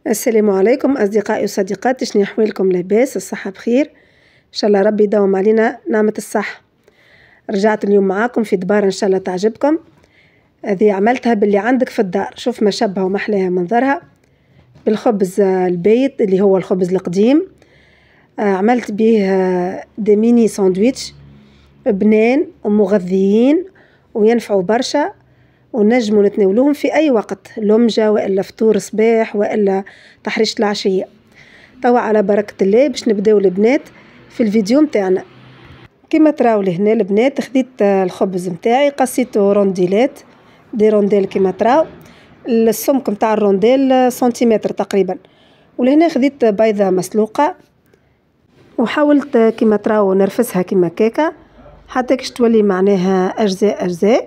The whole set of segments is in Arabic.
السلام عليكم أصدقائي وصديقاتي، شنو أحوالكم؟ لاباس؟ الصحة بخير؟ إن شاء الله ربي يداوم علينا نعمة الصحة. رجعت اليوم معاكم في دبارة إن شاء الله تعجبكم. هذه عملتها باللي عندك في الدار، شوف ما شبه ومحلاها منظرها، بالخبز البيت اللي هو الخبز القديم. عملت به دي ميني ساندويتش بنان ومغذيين وينفعوا برشا، ونجموا نتناولوهم في أي وقت، لمجة وإلا فطور صباح وإلا تحريشة العشية. توا على بركة الله باش نبداو البنات في الفيديو متاعنا. كما تراو لهنا البنات خديت الخبز متاعي، قصيته رونديلات، دي رونديل كما تراو، السمك متاع الرونديل سنتيمتر تقريبا. ولهنا خديت بيضة مسلوقة وحاولت كما تراو نرفسها كما كيكة حتى كش تولي معناها أجزاء أجزاء.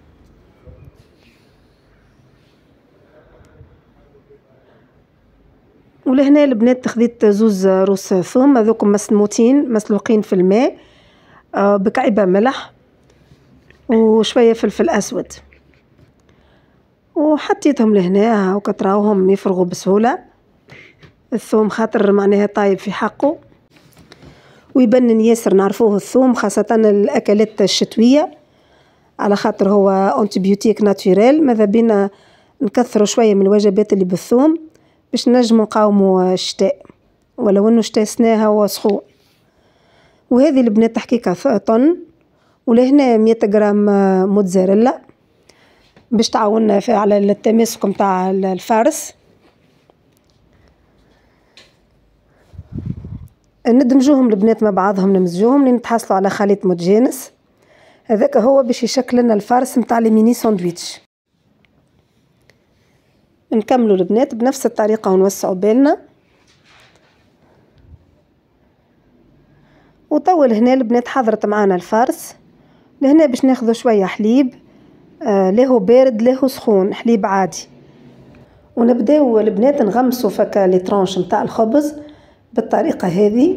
ولهنا البنات خديت زوز روس ثوم، هذوكم مسموطين مسلوقين في الماء بكعبة ملح وشوية فلفل أسود، وحطيتهم لهنا هاكا تراوهم يفرغوا بسهولة. الثوم خاطر معناها طايب في حقه ويبنن ياسر، نعرفوه الثوم خاصة الأكلات الشتوية على خاطر هو أنتيبيوتيك ناتوريل. ماذا بينا نكثروا شوية من الوجبات اللي بالثوم باش نجموا نقاوموا الشتاء، ولو انه شتاء سناها وسخون. وهذه البنات حقيقة طن، ولهنا 100 غرام موتزاريلا باش تعاوننا على التماسك متاع الفارس. ندمجوهم البنات مع بعضهم، نمزجوهم لين نتحصلوا على خليط متجانس. هذاك هو باش يشكل لنا الفارس متاع الميني ساندويتش. نكملوا البنات بنفس الطريقة ونوسعوا بالنا. وطول هنا البنات حضرت معانا الفارس. لهنا باش ناخذوا شوية حليب، له بارد له سخون، حليب عادي. ونبداو البنات نغمسوا فكا لي ترونش متاع الخبز بالطريقة هذه.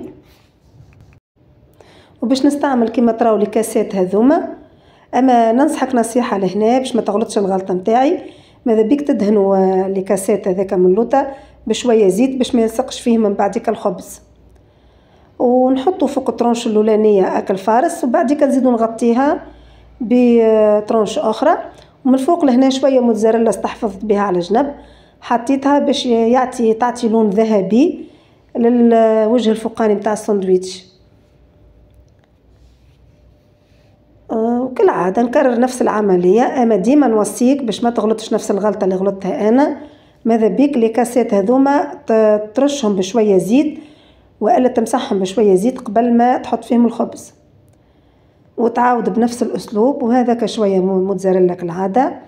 وباش نستعمل كما تراو لي كاسات هذوما، اما ننصحك نصيحة لهنا باش ما تغلطش الغلطة متاعي، ماذا بيك تدهنوا لي كاسات هذاك من لوطا بشوية زيت باش ما يلصقش فيه من بعديك الخبز. ونحطوا فوق الترونش الاولانيه اكل فارس، وبعديك نزيدوا نغطيها بترونش اخرى، ومن فوق لهنا شويه موتزاريلا استحفظت بها على جنب، حطيتها باش تعطي لون ذهبي للوجه الفوقاني متاع الساندويتش. وكالعاده نكرر نفس العمليه، اما ديما نوصيك باش ما تغلطش نفس الغلطه اللي غلطتها انا. ماذا بيك لي كاسات هذوما ترشهم بشويه زيت والا تمسحهم بشويه زيت قبل ما تحط فيهم الخبز، وتعاود بنفس الاسلوب. وهذاك شويه موتزاريلا كالعاده.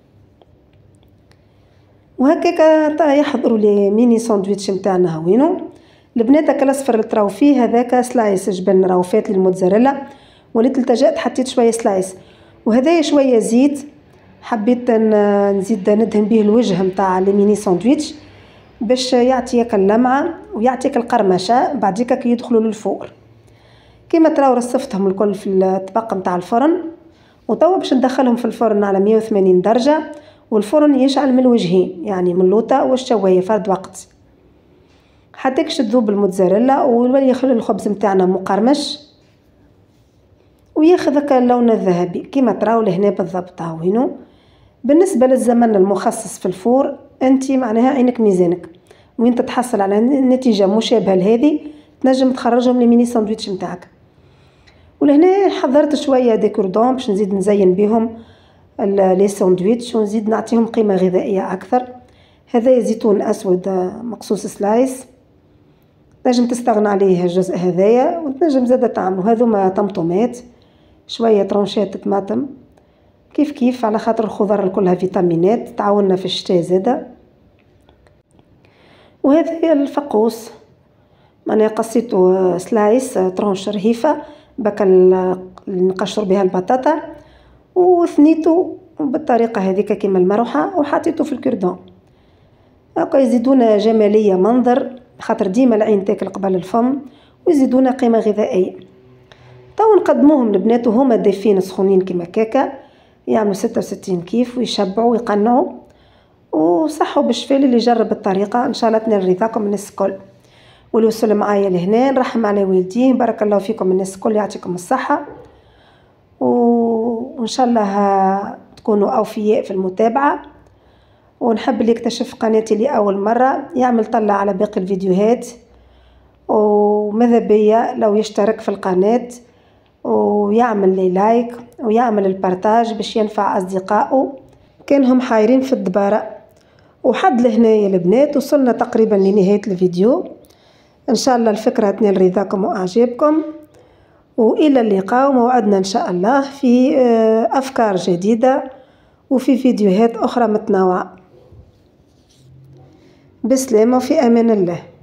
وهكاك يحضروا لي ميني ساندويتش نتاعنا هوينو. البنات هكا الاصفر اللي تراو فيه هذاك سلايس جبن راهو فات للموتزاريلا، وليت التجأت حطيت شويه سلايس. وهذايا شويه زيت حبيت نزيد ندهن به الوجه نتاع لي ميني ساندويتش باش يعطيك اللمعه ويعطيك القرمشه بعديك كي يدخلوا للفور. كما تراو رصفتهم الكل في الطبق نتاع الفرن، وتوا باش ندخلهم في الفرن على 180 درجه، والفرن يشعل من الوجهين يعني من اللوطه والشوايه فرد وقت حتى كش تذوب الموتزاريلا ويولي يخلي الخبز نتاعنا مقرمش وياخذ هكا اللون الذهبي كما تراو لهنا بالضبط. هاوينو بالنسبه للزمن المخصص في الفور انت معناها عينك ميزانك، وين تتحصل على نتيجه مشابهه لهذه تنجم تخرجهم لميني ساندويتش نتاعك. ولهنا حضرت شويه ديكوردون باش نزيد نزين بهم لي ساندويتش ونزيد نعطيهم قيمه غذائيه اكثر. هذا زيتون اسود مقصوص سلايس، تنجم تستغنى عليه الجزء هذايا، وتنجم زاده تعملوا هذوما طمطمات شويه طرونشات طماطم كيف كيف على خاطر الخضر كلها فيتامينات تعاوننا في الشتاء زاده. وهذا الفقوس معناها قصيته سلايس ترونش رهيفه بكا نقشر بها البطاطا، وثنيته بالطريقه هذيك كيما المروحه وحطيته في الكردون هكا يزيدونا جماليه منظر، خاطر ديما العين تاكل قبل الفم، ويزيدونا قيمه غذائيه. تو نقدموهم البنات وهما دافين سخونين كيما كاكا، يعملوا 66 كيف ويشبعوا ويقنعوا. وصحوا بالشفاء اللي يجرب الطريقة. إن شاء الله تنال رضاكم الناس الكل، والوصول معايا لهنا نرحم على والدين. بارك الله فيكم الناس الكل، يعطيكم الصحة، وإن شاء الله تكونوا أوفياء في المتابعة. ونحب اللي يكتشف قناتي لأول مرة يعمل طلع على باقي الفيديوهات، وماذا بيا لو يشترك في القناة ويعمل لي لايك ويعمل البارتاج باش ينفع أصدقائه كانهم حايرين في الدبارة. وحد لهنايا البنات وصلنا تقريبا لنهاية الفيديو. إن شاء الله الفكرة تنال رضاكم وأعجابكم، وإلى اللقاء، وموعدنا إن شاء الله في أفكار جديدة وفي فيديوهات أخرى متنوعة. بسلامة وفي أمان الله.